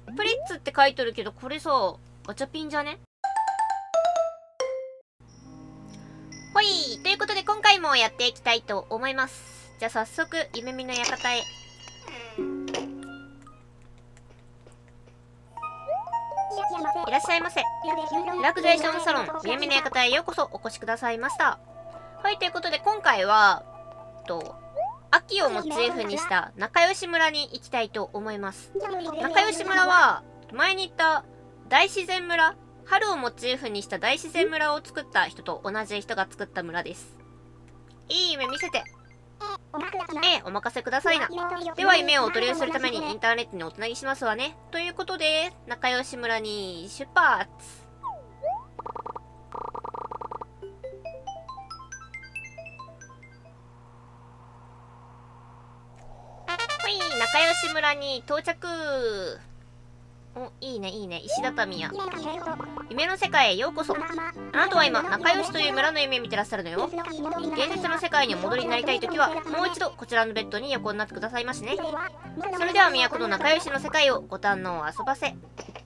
プリッツって書いとるけど、これさ、ガチャピンじゃね？ほい！ということで今回もやっていきたいと思います。じゃあ早速、夢見の館へ。いらっしゃいませ。リラクゼーションサロン、夢見の館へようこそお越しくださいました。はい、ということで今回は、秋をモチーフにした仲良し村に行きたいと思います。仲良し村は、前に言った大自然村、春をモチーフにした大自然村を作った人と同じ人が作った村です。いい夢見せて。お任せくださいな。では夢をお取り寄せするためにインターネットにおつなぎしますわね。ということで、仲良し村に出発。ほい、仲良し村に到着。お、いいね、いいね。石畳や。夢の世界へようこそ。あなたは今、仲良しという村の夢を見てらっしゃるのよ。現実の世界にお戻りになりたいときは、もう一度こちらのベッドに横になってくださいましね。それでは都の仲良しの世界をご堪能遊ばせ。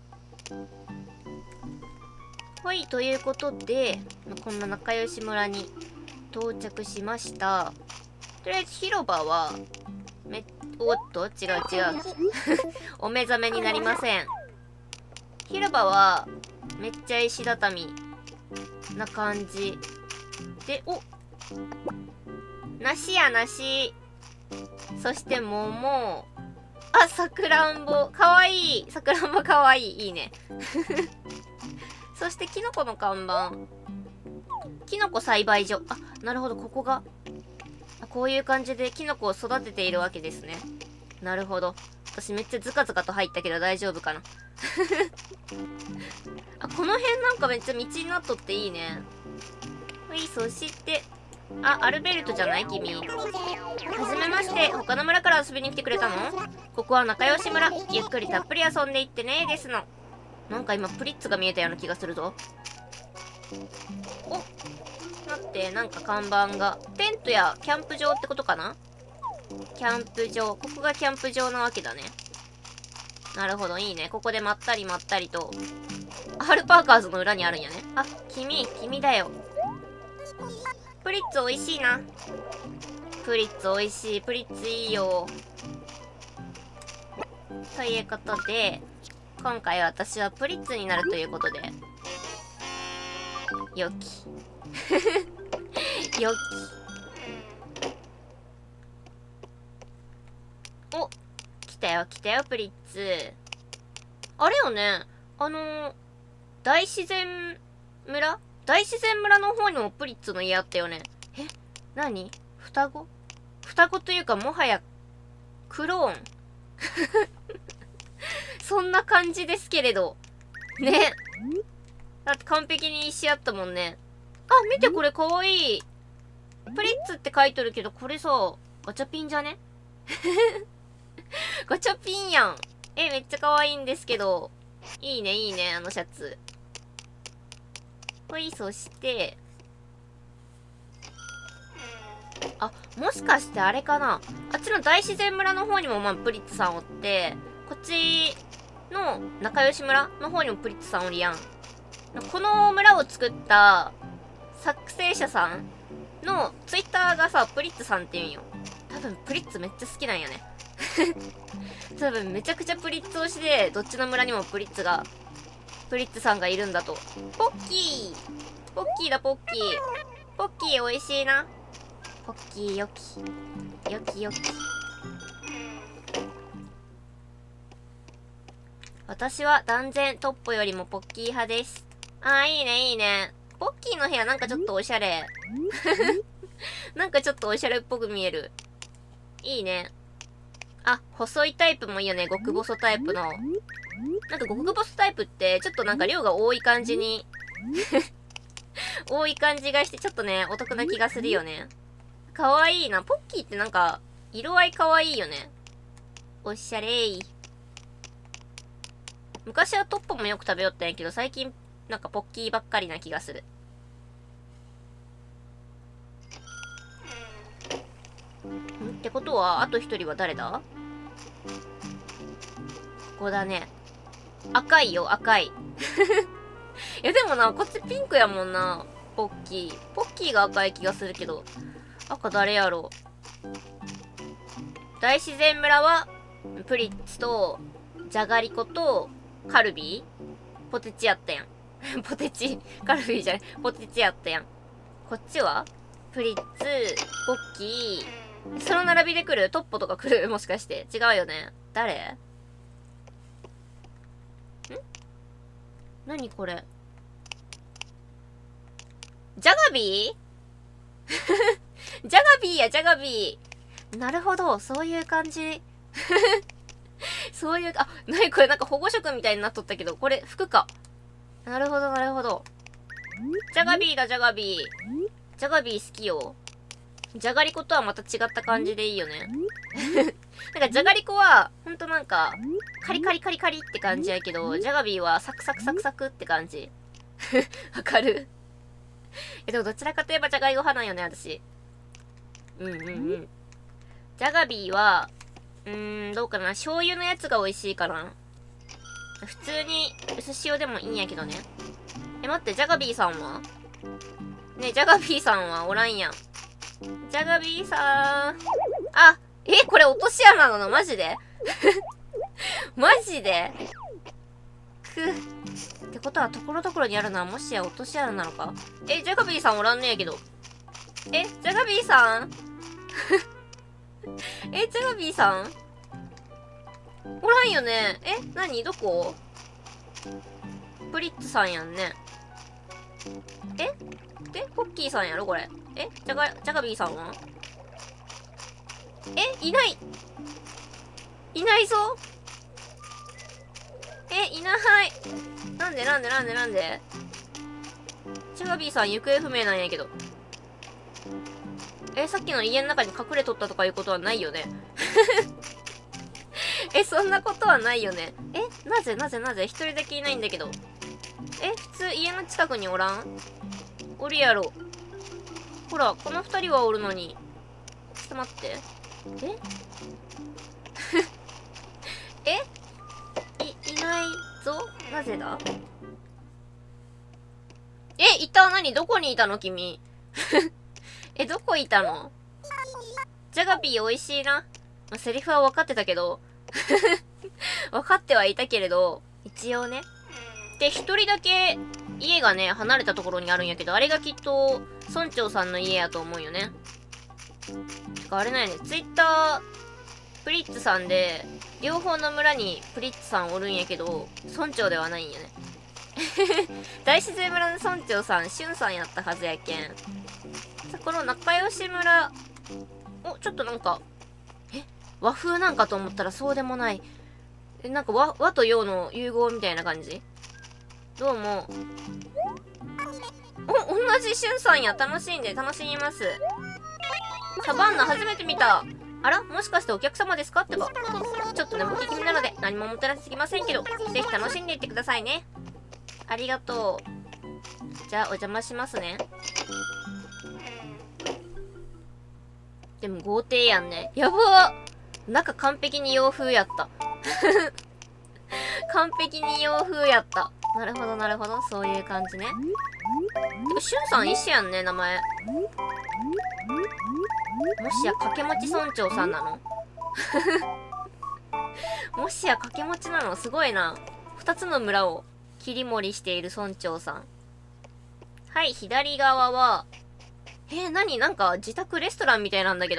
はい、ということで、こんな仲良し村に到着しました。とりあえず広場は、おっと違う違う。お目覚めになりません。広場は、めっちゃ石畳な感じ。で、梨や梨。そして桃。あ、さくらんぼ。かわいい。さくらんぼかわいい。いいね。そして、キノコの看板。キノコ栽培所。あ、なるほど、ここが。こういう感じでキノコを育てているわけですね。なるほど。私めっちゃズカズカと入ったけど大丈夫かな。あ、この辺なんかめっちゃ道になっとっていいね。はい、そして、あ、アルベルトじゃない君。はじめまして、他の村から遊びに来てくれたの？ここは仲良し村。ゆっくりたっぷり遊んでいってね、ですの。なんか今プリッツが見えたような気がするぞ。お、待って、なんか看板が。テントやキャンプ場ってことかな？キャンプ場。ここがキャンプ場なわけだね。なるほど、いいね。ここでまったりまったりと。ハルパーカーズの裏にあるんやね。あ、君だよ。プリッツ美味しいな。プリッツ美味しい。プリッツいいよ。ということで、今回私はプリッツになるということで。よき。よき。お、来たよ、プリッツ。あれよね、大自然村の方にもプリッツの家あったよね。何？双子というか、もはや、クローン。そんな感じですけれど。ね。だって完璧に石あったもんね。あ、見てこれかわいい。プリッツって書いとるけど、これさ、ガチャピンじゃね？ガチャピンやん。めっちゃ可愛いんですけど。いいね、いいね、あのシャツ。ほい、そして、あ、もしかしてあれかな？あっちの大自然村の方にもプリッツさんおって、こっちの仲良し村の方にもプリッツさんおりやん。この村を作った作成者さんのツイッターがさ、プリッツさんって言うんよ。多分プリッツめっちゃ好きなんやね。多分めちゃくちゃプリッツ推しで、どっちの村にもプリッツさんがいるんだと。ポッキーだ、ポッキー美味しいな。ポッキーよき。私は断然トッポよりもポッキー派です。いいね、いいね。ポッキーの部屋なんかちょっとおしゃれ。なんかちょっとおしゃれっぽく見える。いいね。あ、細いタイプもいいよね。極細タイプの。なんか極細タイプって、ちょっとなんか量が多い感じに多い感じがして、ちょっとね、お得な気がするよね。かわいいな。ポッキーってなんか、色合いかわいいよね。おしゃれー。昔はトッポもよく食べよったんやけど、最近、なんかポッキーばっかりな気がする。ってことは、あと一人は誰だ？ここだね。 赤いよ、赤い。いや、でもな、こっちピンクやもんな。ポッキー。ポッキーが赤い気がするけど。赤誰やろう。大自然村は、プリッツと、じゃがりこと、カルビーポテチやったやん。ポテチ、カルビーじゃない。ポテチやったやん。こっちはプリッツ、ポッキー。その並びで来るトッポとか来るもしかして。違うよね。誰？何これ？ジャガビージャガビーや、ジャガビー。なるほど、そういう感じ。そういう、あ、なにこれなんか保護色みたいになっとったけど、これ服か。なるほど、なるほど。ジャガビーだ、ジャガビー。ジャガビー好きよ。じゃがりことはまた違った感じでいいよね。なんかじゃがりこは、ほんとなんか、カリカリカリカリって感じやけど、ジャガビーはサクサクサクサクって感じ。わかる？でもどちらかといえばじゃがいも派なんよね、私。うんうんうん。ジャガビーは、どうかな。醤油のやつが美味しいかな。普通に薄塩でもいいんやけどね。待って、ジャガビーさんはねえ、ジャガビーさんはおらんやん。ジャガビーさん。あ、これ落とし穴なのマジでマジでってことは、ところどころにあるのはもしや落とし穴なのか？ジャガビーさんおらんねやけど。ジャガビーさんジャガビーさんおらんよね。何どこ？プリッツさんやんね。ポッキーさんやろこれ。ジャガビーさんはいない。いないぞ。いない。なんでジャガビーさん行方不明なんやけど。さっきの家の中に隠れとったとかいうことはないよね。そんなことはないよね。なぜ一人だけいないんだけど。普通家の近くにおらん？おるやろ。ほら、この二人はおるのに。ちょっと待って。いないぞ。なぜだ？いた。どこにいたの君。どこいたの？ジャガビー美味しいな。セリフは分かってたけど。分かってはいたけれど、一応ね。で、一人だけ家がね、離れたところにあるんやけど、あれがきっと村長さんの家やと思うよね。てかあれなんやね、ツイッター、プリッツさんで、両方の村にプリッツさんおるんやけど、村長ではないんやね。大自然村の村長さん、シュンさんやったはずやけん。この仲良し村、ちょっとなんか、和風なんかと思ったらそうでもない。なんか和と洋の融合みたいな感じ。どうも。同じしゅんさんや。楽しみます。サバンナ初めて見た。あらもしかしてお客様ですかってば。ちょっと寝ぼけ気味なので何ももたらしてきませんけど、ぜひ楽しんでいってくださいね。ありがとう。じゃあお邪魔しますね。でも豪邸やんね。やばー。中完璧に洋風やった。完璧に洋風やった。なるほど。そういう感じね。でも、しゅんさん一緒やんね、名前。もしや、掛け持ち村長さんなの？もしや、掛け持ちなの？すごいな。二つの村を切り盛りしている村長さん。はい、左側は、なんか自宅レストランみたいなんだけど。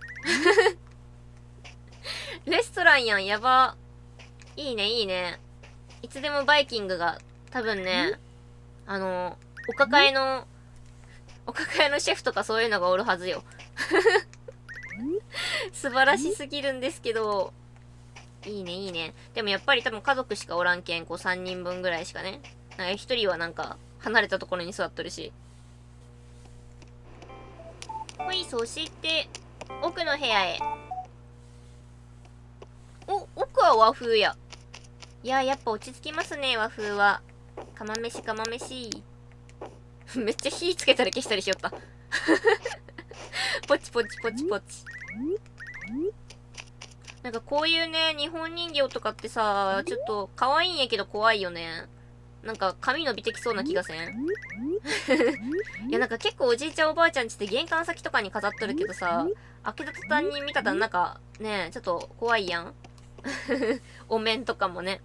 レストランやん、やば。いいね。いつでもバイキングが、多分ね、お抱えのシェフとかそういうのがおるはずよ。素晴らしすぎるんですけど。いいね。でもやっぱり多分家族しかおらんけん、3人分ぐらいしかね。1人はなんか、離れたところに座っとるし。ほい、そして、奥の部屋へ。奥は和風や。いや、やっぱ落ち着きますね、和風は。釜飯。めっちゃ火つけたり消したりしよった。ポチ。 なんかこういうね、日本人形とかってさ、ちょっと可愛いんやけど怖いよね。なんか髪伸びてきそうな気がせんいやなんか結構おじいちゃんおばあちゃんちって玄関先とかに飾っとるけどさ、開けた途端に見たらなんかね、ちょっと怖いやん。お面とかもね。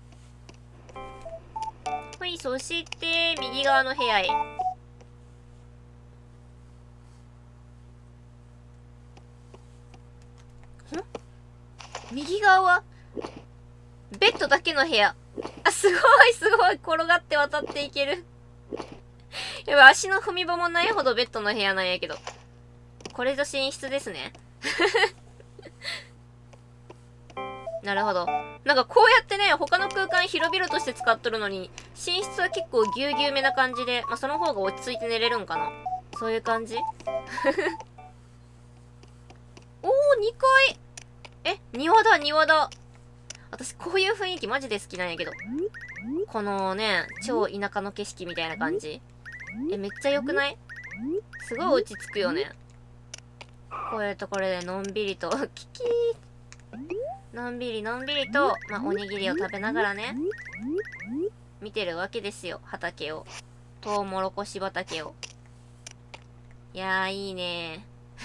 はい、そして、右側の部屋へ。右側はベッドだけの部屋。あ、すごいすごい転がって渡っていける。やばい、足の踏み場もないほどベッドの部屋なんやけど。これぞ寝室ですね。なるほど。なんかこうやってね、他の空間広々として使っとるのに、寝室は結構ぎゅうぎゅうめな感じで、まあ、その方が落ち着いて寝れるんかな。そういう感じおー、2階。え、庭だ、庭だ。私、こういう雰囲気マジで好きなんやけど。このね、超田舎の景色みたいな感じ。え、めっちゃ良くない？すごい落ち着くよね。こういうところでのんびりと、キキー。のんびりのんびりと、まあ、おにぎりを食べながらね、見てるわけですよ、畑を。トウモロコシ畑を。いやー、いいね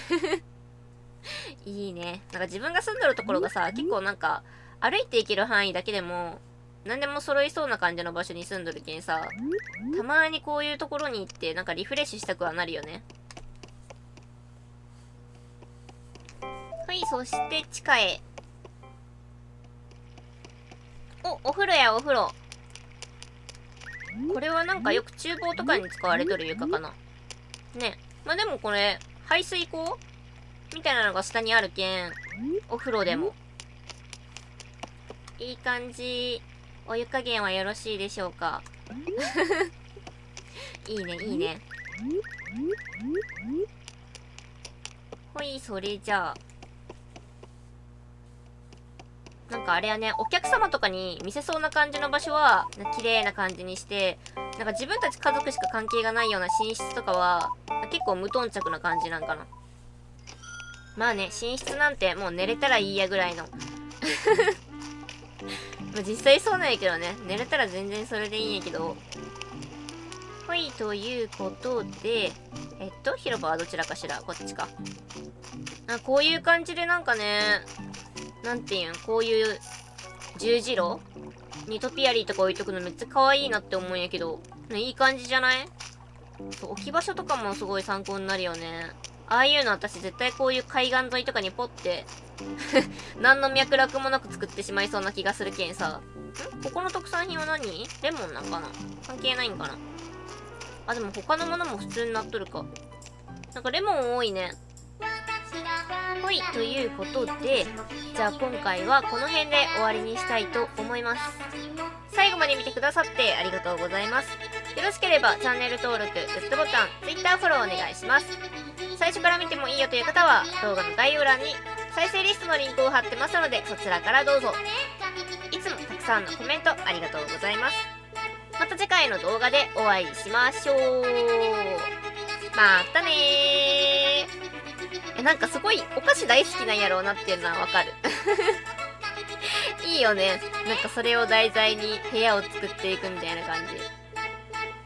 いいね。なんか自分が住んでるところがさ、結構なんか、歩いて行ける範囲だけでも、何でも揃いそうな感じの場所に住んどるけんさ、たまにこういうところに行って、なんかリフレッシュしたくはなるよね。はい、そして地下へ。お風呂やお風呂。これはなんかよく厨房とかに使われとる床かな。ね。まあ、でもこれ、排水口みたいなのが下にあるけん、お風呂でも。いい感じ。お湯加減はよろしいでしょうか。いいね、いいね。ほい、それじゃあ。なんかあれやね、お客様とかに見せそうな感じの場所は、綺麗な感じにして、なんか自分たち家族しか関係がないような寝室とかは、結構無頓着な感じなんかな。まあね、寝室なんてもう寝れたらいいやぐらいの。まあ実際そうなんやけどね、寝れたら全然それでいいんやけど。はい、ということで、広場はどちらかしら、こっちか。あ、こういう感じでなんかね、なんていうん、こういう十字路にトピアリーとか置いとくのめっちゃ可愛いなって思うんやけど、いい感じじゃない？そう、置き場所とかもすごい参考になるよね。ああいうの私絶対こういう海岸沿いとかにポって何の脈絡もなく作ってしまいそうな気がするけんさ。ここの特産品は何？レモンなんかな？関係ないんかな？あ、でも他のものも普通になっとるか。なんかレモン多いね。はい、ということで、じゃあ今回はこの辺で終わりにしたいと思います。最後まで見てくださってありがとうございます。よろしければチャンネル登録、グッドボタン、Twitter フォローお願いします。最初から見てもいいよという方は動画の概要欄に再生リストのリンクを貼ってますのでそちらからどうぞ。いつもたくさんのコメントありがとうございます。また次回の動画でお会いしましょう。またねー。なんかすごいお菓子大好きなんやろうなっていうのはわかる。いいよね。なんかそれを題材に部屋を作っていくみたいな感じ。